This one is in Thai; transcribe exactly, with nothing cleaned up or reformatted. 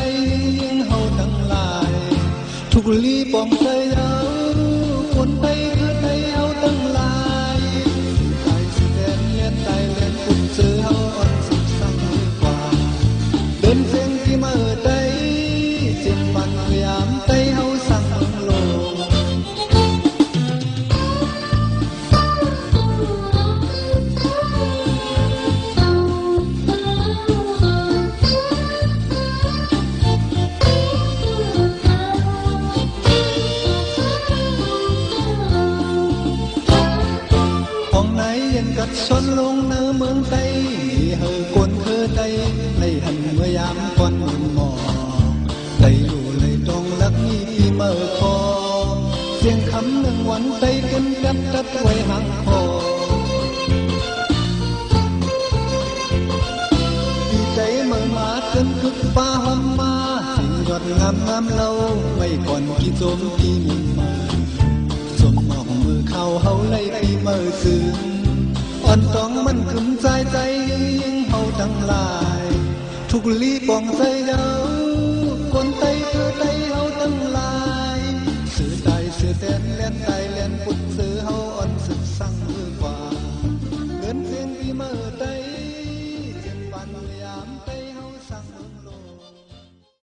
ยิ่งเฮาทั้งหลายทุกลีปองใจเฮาคนไทยคือไทยเฮาทั้งหลายไทยสิแดนเลียนไทยเลียนปุดเสือเฮาอ่อนสุดสั่งกว่าเดินเสียงที่มาเอ่อใจเจ็บปันพยายามไทยเฮาสั่งโลกกัดชนลงเนื้อเมืองไทยเฮอกวนเธอไทยในหันเมื่อยามควันหมอกไทยอยู่เลยตรงลักมีที่เมื่อคอเสียงคำหนึ่งวันไทยกันกัดกัดไว้ห่างคอดีใจเมื่อมาจนคึกฟ้าหอมมาสิ่งยอดงามงามเราไม่ก่อนกี่โจมที่มีมาสมมองมือเข้าเฮาไล่ปีเมื่อคืนอ่อนต้องมันขึ้นใจใจยิ่งเฮาทั้งหลายทุกลีปองใจเฮา